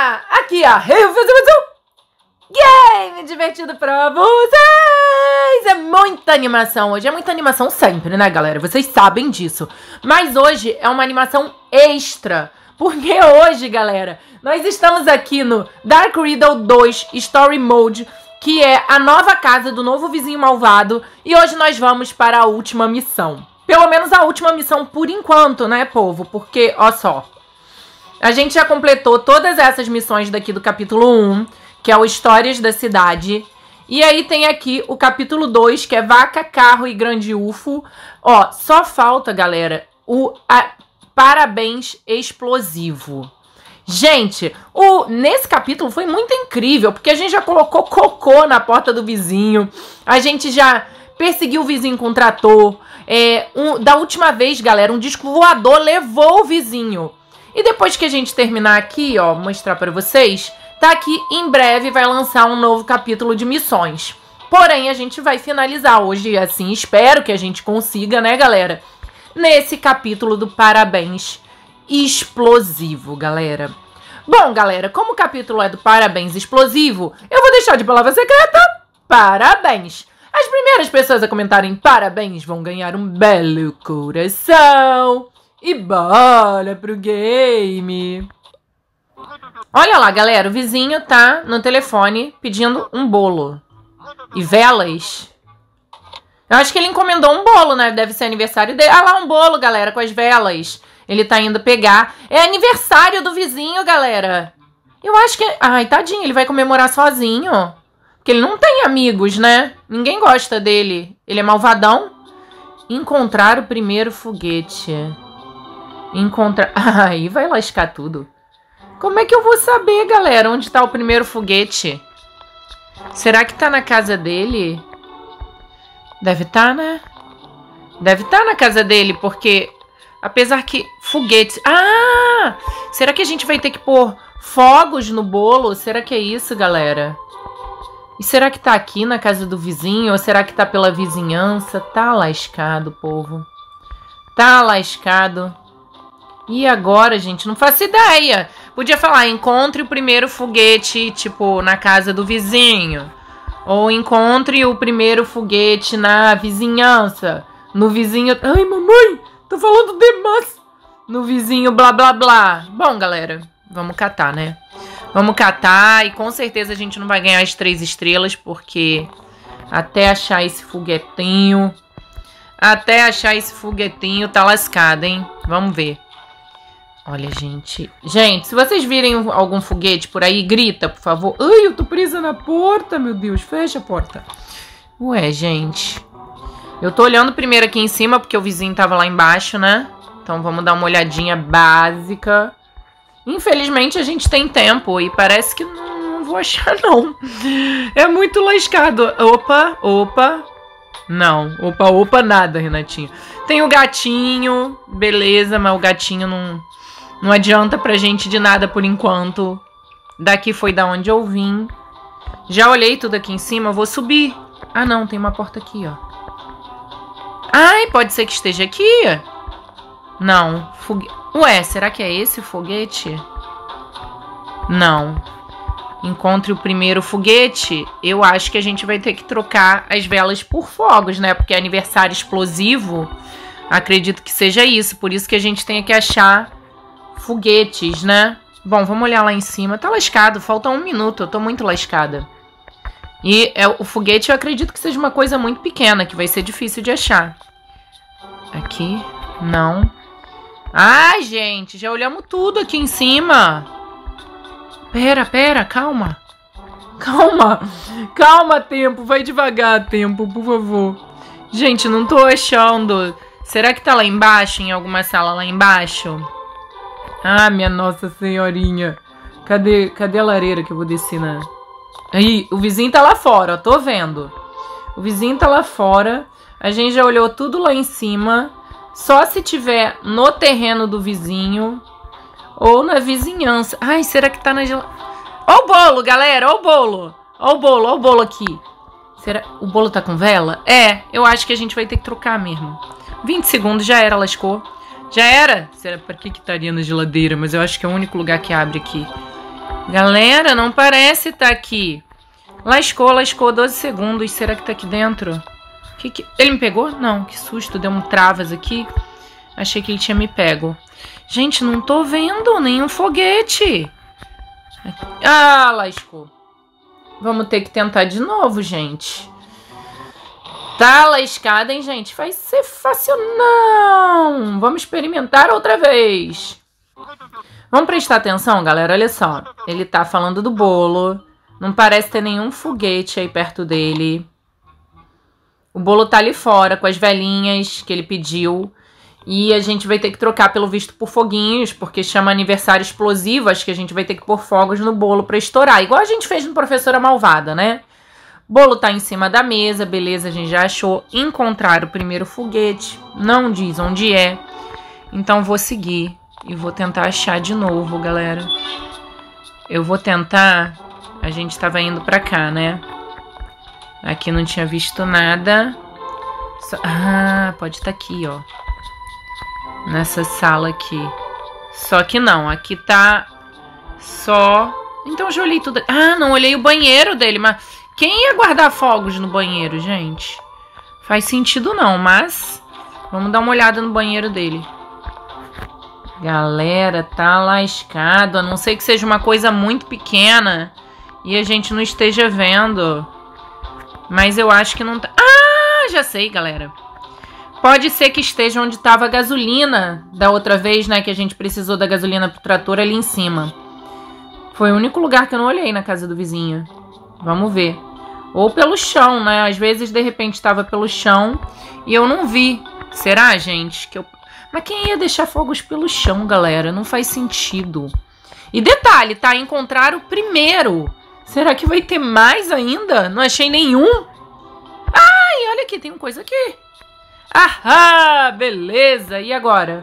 Olá! Aqui é a Game divertido pra vocês! É muita animação hoje, é muita animação sempre, né, galera? Vocês sabem disso. Mas hoje é uma animação extra, porque hoje, galera, nós estamos aqui no Dark Riddle 2 Story Mode, que é a nova casa do novo vizinho malvado, e hoje nós vamos para a última missão. Pelo menos a última missão por enquanto, né, povo? Porque, ó só, a gente já completou todas essas missões daqui do capítulo 1, que é o Histórias da Cidade. E aí tem aqui o capítulo 2, que é Vaca, Carro e Grande UFO. Ó, só falta, galera, o Parabéns Explosivo. Gente, nesse capítulo foi muito incrível, porque a gente já colocou cocô na porta do vizinho, a gente já perseguiu o vizinho com trator. Da última vez, galera, um disco voador levou o vizinho. E depois que a gente terminar aqui, ó, mostrar pra vocês, tá aqui, em breve vai lançar um novo capítulo de missões. Porém, a gente vai finalizar hoje, assim, espero que a gente consiga, né, galera? Nesse capítulo do Parabéns Explosivo, galera. Bom, galera, como o capítulo é do Parabéns Explosivo, eu vou deixar de palavra secreta, parabéns! As primeiras pessoas a comentarem parabéns vão ganhar um belo coração. E bora pro game! Olha lá, galera, o vizinho tá no telefone pedindo um bolo. E velas. Eu acho que ele encomendou um bolo, né? Deve ser aniversário dele. Ah lá, um bolo, galera, com as velas. Ele tá indo pegar. É aniversário do vizinho, galera. Eu acho que... Ai, tadinho, ele vai comemorar sozinho. Porque ele não tem amigos, né? Ninguém gosta dele. Ele é malvadão. Encontrar o primeiro foguete. Aí vai lascar tudo. Como é que eu vou saber, galera, onde tá o primeiro foguete? Será que tá na casa dele? Deve tá, né? Deve tá na casa dele, porque... Apesar que foguetes... Ah! Será que a gente vai ter que pôr fogos no bolo? Será que é isso, galera? E será que tá aqui na casa do vizinho? Ou será que tá pela vizinhança? Tá lascado, povo. Tá lascado. E agora, gente? Não faço ideia. Podia falar, encontre o primeiro foguete, tipo, na casa do vizinho. Ou encontre o primeiro foguete na vizinhança. No vizinho... Ai, mamãe! Tô falando demais! No vizinho blá, blá, blá. Bom, galera, vamos catar, né? Vamos catar e com certeza a gente não vai ganhar as 3 estrelas, porque até achar esse foguetinho... Até achar esse foguetinho tá lascado, hein? Vamos ver. Olha, gente. Gente, se vocês virem algum foguete por aí, grita, por favor. Ai, eu tô presa na porta, meu Deus. Fecha a porta. Ué, gente. Eu tô olhando primeiro aqui em cima, porque o vizinho tava lá embaixo, né? Então vamos dar uma olhadinha básica. Infelizmente a gente tem tempo e parece que não vou achar, não. É muito lascado. Opa, opa. Não, opa, opa, nada, Renatinho. Tem o gatinho, beleza, mas o gatinho não adianta pra gente de nada por enquanto. Daqui foi da onde eu vim. Já olhei tudo aqui em cima, eu vou subir. Ah, não, tem uma porta aqui, ó. Ai, pode ser que esteja aqui. Não, Ué, será que é esse o foguete? Não. Encontre o primeiro foguete. Eu acho que a gente vai ter que trocar as velas por fogos, né? Porque é aniversário explosivo. Acredito que seja isso. Por isso que a gente tem que achar foguetes, né? Bom, vamos olhar lá em cima. Tá lascado, falta 1 minuto. Eu tô muito lascada. E o foguete eu acredito que seja uma coisa muito pequena, que vai ser difícil de achar. Aqui, não. Ai, gente, já olhamos tudo aqui em cima. Pera, calma. Calma, tempo, vai devagar, tempo, por favor. Gente, não tô achando. Será que tá lá embaixo, em alguma sala lá embaixo? Ah, minha Nossa Senhorinha. Cadê a lareira que eu vou descer na... Aí, o vizinho tá lá fora, ó, tô vendo. O vizinho tá lá fora. A gente já olhou tudo lá em cima. Só se tiver no terreno do vizinho ou na vizinhança. Ai, será que tá na geladeira? Ó o bolo, galera, ó o bolo. Ó o bolo aqui. Será? O bolo tá com vela? É, eu acho que a gente vai ter que trocar mesmo. 20 segundos, já era, lascou. Já era? Será? Pra que estaria na geladeira? Mas eu acho que é o único lugar que abre aqui. Galera, não parece estar aqui. Lascou 12 segundos. Será que tá aqui dentro? Ele me pegou? Não, que susto. Deu um travas aqui. Achei que ele tinha me pego. Gente, não tô vendo nenhum foguete. Ah, lascou. Vamos ter que tentar de novo, gente. Tá lascada, hein, gente? Vai ser fácil, não. Vamos experimentar outra vez. Vamos prestar atenção, galera. Olha só. Ele tá falando do bolo. Não parece ter nenhum foguete aí perto dele. O bolo tá ali fora com as velhinhas que ele pediu. E a gente vai ter que trocar, pelo visto, por foguinhos, porque chama aniversário explosivo. Acho que a gente vai ter que pôr fogos no bolo pra estourar. Igual a gente fez no Professora Malvada, né? O bolo tá em cima da mesa, beleza, a gente já achou. Encontrar o primeiro foguete. Não diz onde é. Então vou seguir e vou tentar achar de novo, galera. Eu vou tentar... A gente tava indo pra cá, né? Aqui não tinha visto nada. Ah, pode estar aqui, ó. Nessa sala aqui. Só que não, aqui tá só... Então eu já olhei tudo. Ah, não olhei o banheiro dele, mas... Quem ia guardar fogos no banheiro, gente? Faz sentido não, mas... Vamos dar uma olhada no banheiro dele. Galera, tá lascado. A não ser que seja uma coisa muito pequena e a gente não esteja vendo. Mas eu acho que não tá... Ah, já sei, galera. Pode ser que esteja onde estava a gasolina da outra vez, né? Que a gente precisou da gasolina pro trator, ali em cima. Foi o único lugar que eu não olhei na casa do vizinho. Vamos ver. Ou pelo chão, né? Às vezes, de repente, estava pelo chão e eu não vi. Será, gente? Mas quem ia deixar fogos pelo chão, galera? Não faz sentido. E detalhe, tá? Encontrar o primeiro. Será que vai ter mais ainda? Não achei nenhum. Ai, olha aqui, tem uma coisa aqui. Ahá, beleza. E agora?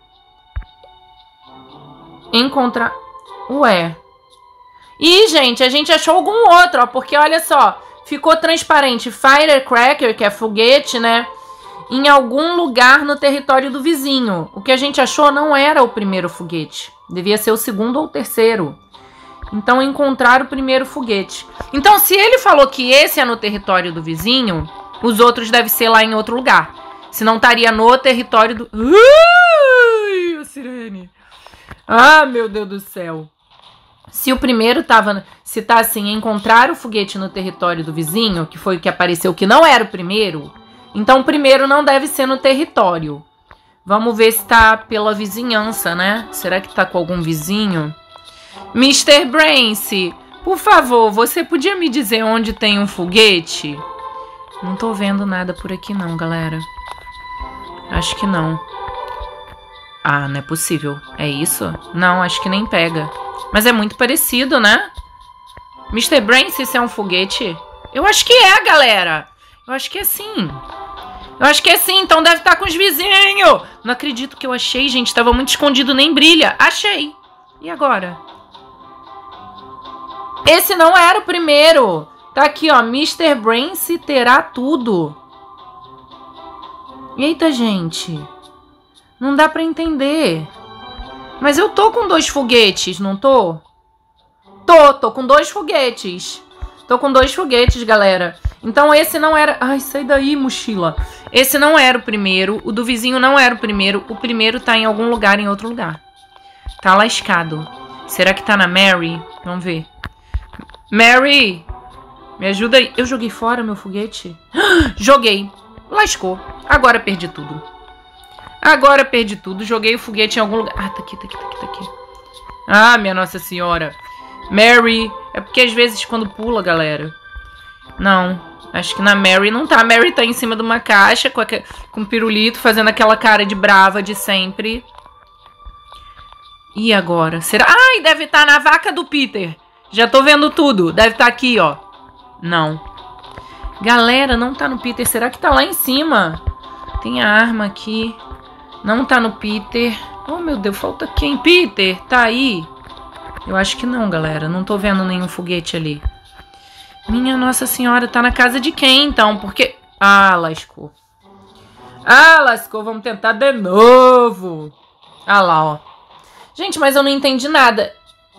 Encontrar... Ué. Ih, gente, a gente achou algum outro, ó. Porque, olha só, ficou transparente firecracker, que é foguete, né? Em algum lugar no território do vizinho. O que a gente achou não era o primeiro foguete. Devia ser o segundo ou o terceiro. Então, encontrar o primeiro foguete. Então, se ele falou que esse é no território do vizinho, os outros devem ser lá em outro lugar. Se não estaria no território do... Ui, a sirene. Ah, meu Deus do céu. Se o primeiro tava... Se tá assim, encontrar o foguete no território do vizinho, que foi o que apareceu, que não era o primeiro, então o primeiro não deve ser no território. Vamos ver se tá pela vizinhança, né? Será que tá com algum vizinho? Mr. Brance, por favor, você podia me dizer onde tem um foguete? Não tô vendo nada por aqui não, galera. Acho que não. Ah, não é possível. É isso? Não, acho que nem pega. Mas é muito parecido, né? Mr. Brance, isso é um foguete? Eu acho que é, galera. Eu acho que é sim. Eu acho que é sim, então deve estar com os vizinhos. Não acredito que eu achei, gente. Tava muito escondido, nem brilha. Achei. E agora? Esse não era o primeiro. Tá aqui, ó. Mr. Brance terá tudo. Eita, gente. Não dá pra entender. Mas eu tô com 2 foguetes, não tô? Tô com 2 foguetes. Tô com 2 foguetes, galera. Então esse não era... Ai, sai daí, mochila. Esse não era o primeiro. O do vizinho não era o primeiro. O primeiro tá em algum lugar, em outro lugar. Tá lascado. Será que tá na Mary? Vamos ver. Mary! Me ajuda aí. Eu joguei fora meu foguete? Joguei. Lascou. Agora perdi tudo. Agora perdi tudo. Joguei o foguete em algum lugar. Ah, tá aqui, tá aqui, tá aqui, tá aqui. Ah, minha Nossa Senhora. Mary. É porque às vezes quando pula, galera. Não. Acho que na Mary não tá. A Mary tá em cima de uma caixa com pirulito, fazendo aquela cara de brava de sempre. E agora? Será? Ai, deve estar na vaca do Peter. Já tô vendo tudo. Deve estar aqui, ó. Não. Galera, não tá no Peter. Será que tá lá em cima? Tem a arma aqui. Não tá no Peter. Oh, meu Deus, falta quem? Peter, tá aí? Eu acho que não, galera. Não tô vendo nenhum foguete ali. Minha Nossa Senhora, tá na casa de quem, então? Porque... Ah, lascou. Ah, lascou. Vamos tentar de novo. Ah lá, ó. Gente, mas eu não entendi nada.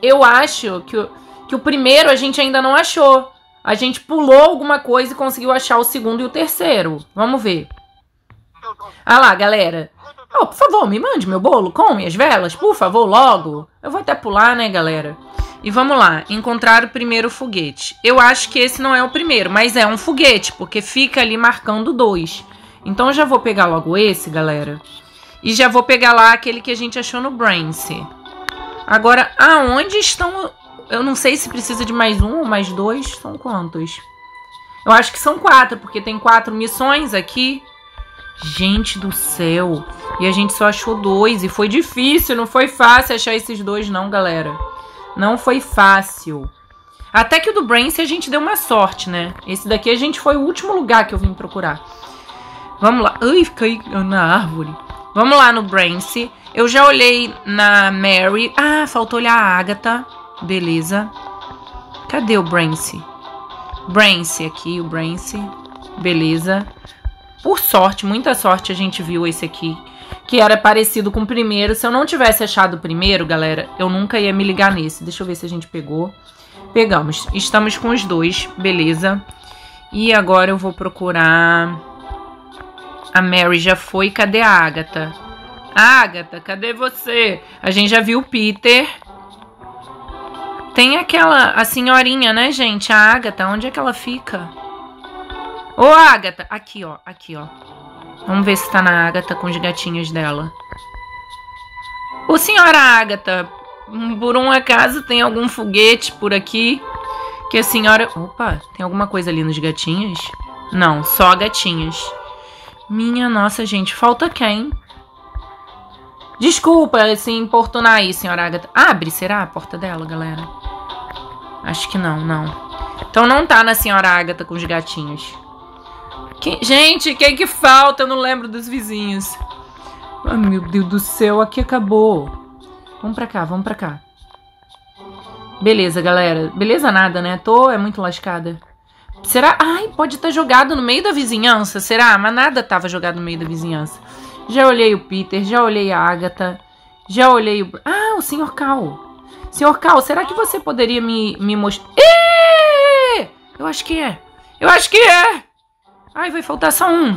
eu acho que o primeiro a gente ainda não achou. A gente pulou alguma coisa e conseguiu achar o segundo e o terceiro. Vamos ver. Ah lá, galera. Oh, por favor, me mande meu bolo com minhas velas, por favor, logo. Eu vou até pular, né, galera? E vamos lá, encontrar o primeiro foguete. Eu acho que esse não é o primeiro, mas é um foguete, porque fica ali marcando 2. Então eu já vou pegar logo esse, galera. E já vou pegar lá aquele que a gente achou no Brance. Agora, aonde estão... Eu não sei se precisa de mais um ou mais 2. São quantos? Eu acho que são 4, porque tem 4 missões aqui. Gente do céu. E a gente só achou 2. E foi difícil, não foi fácil achar esses 2 não, galera. Não foi fácil. Até que o do Brance a gente deu uma sorte, né? Esse daqui a gente foi o último lugar que eu vim procurar. Vamos lá. Ai, caí na árvore. Vamos lá no Brance. Eu já olhei na Mary. Ah, faltou olhar a Agatha. Beleza. Cadê o Brance? Brance aqui, o Brance. Beleza. Por sorte, muita sorte, a gente viu esse aqui, que era parecido com o primeiro. Se eu não tivesse achado o primeiro, galera, eu nunca ia me ligar nesse. Deixa eu ver se a gente pegou. Pegamos. Estamos com os 2, beleza. E agora eu vou procurar... A Mary já foi. Cadê a Agatha? Agatha, cadê você? A gente já viu o Peter. Tem a senhorinha, né, gente? A Agatha, onde é que ela fica? Ô, Agatha! Aqui, ó. Aqui, ó. Vamos ver se tá na Agatha com os gatinhos dela. Ô, senhora Agatha, por um acaso tem algum foguete por aqui que a senhora... Opa, tem alguma coisa ali nos gatinhos? Não, só gatinhos. Minha nossa, gente, falta quem? Desculpa se importunar aí, senhora Agatha. Abre, será a porta dela, galera? Acho que não, não. Então não tá na senhora Agatha com os gatinhos. Gente, quem que falta? Eu não lembro dos vizinhos. Ai, meu Deus do céu, aqui acabou. Vamos pra cá, vamos pra cá. Beleza, galera. Beleza nada, né? É muito lascada. Será? Ai, pode estar jogado no meio da vizinhança, será? Mas nada tava jogado no meio da vizinhança. Já olhei o Peter, já olhei a Agatha, já olhei o... Ah, o Sr. Cal. Sr. Cal, será que você poderia me mostrar... Eu acho que é. Eu acho que é. Ai, vai faltar só um.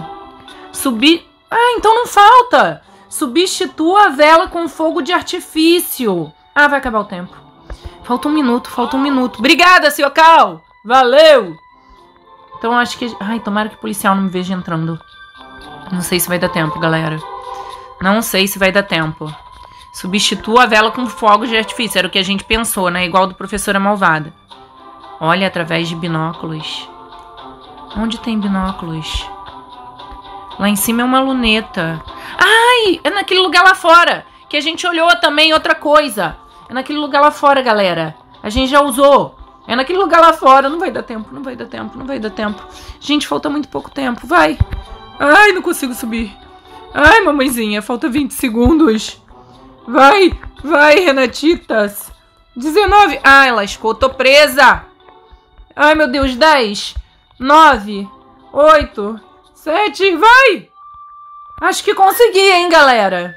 Ah, então não falta. Substitua a vela com fogo de artifício. Ah, vai acabar o tempo. Falta um minuto, falta um minuto. Obrigada, Sr. Cal. Valeu. Então acho que... Ai, tomara que o policial não me veja entrando. Não sei se vai dar tempo, galera. Não sei se vai dar tempo. Substitua a vela com fogo de artifício. Era o que a gente pensou, né? Igual do Professora Malvada. Olha, através de binóculos. Onde tem binóculos? Lá em cima é uma luneta. Ai, é naquele lugar lá fora. Que a gente olhou também outra coisa. É naquele lugar lá fora, galera. A gente já usou. É naquele lugar lá fora. Não vai dar tempo, não vai dar tempo, não vai dar tempo. Gente, falta muito pouco tempo. Vai. Ai, não consigo subir. Ai, mamãezinha, falta 20 segundos. Vai, vai, Renatitas. 19. Ai, lascou, tô presa. Ai, meu Deus, 10, 9, 8, 7, vai. Acho que consegui, hein, galera.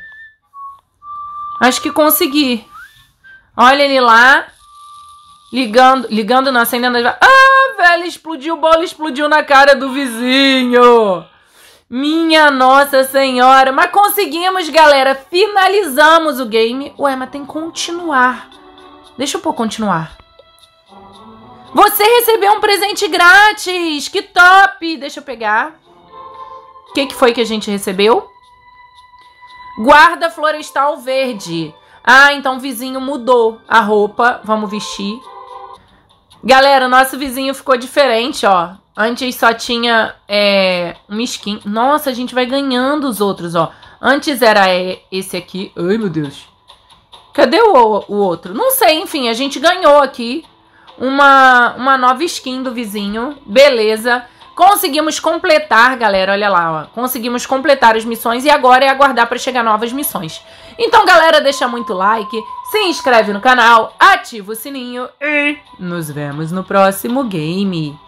Acho que consegui. Olha ele lá. Ligando, não, acendendo. Ah, velho, explodiu, o bolo explodiu na cara do vizinho. Minha Nossa Senhora. Mas conseguimos, galera. Finalizamos o game. Ué, mas tem que continuar. Deixa eu pôr continuar. Você recebeu um presente grátis. Que top. Deixa eu pegar. O que foi que a gente recebeu? Guarda florestal verde. Ah, então o vizinho mudou a roupa. Vamos vestir. Galera, nosso vizinho ficou diferente, ó. Antes só tinha uma skin. Nossa, a gente vai ganhando os outros, ó. Antes era esse aqui. Ai, meu Deus. Cadê o outro? Não sei, enfim, a gente ganhou aqui uma nova skin do vizinho. Beleza. Conseguimos completar, galera, olha lá, ó. Conseguimos completar as missões e agora é aguardar para chegar novas missões. Então, galera, deixa muito like, se inscreve no canal, ativa o sininho e nos vemos no próximo game.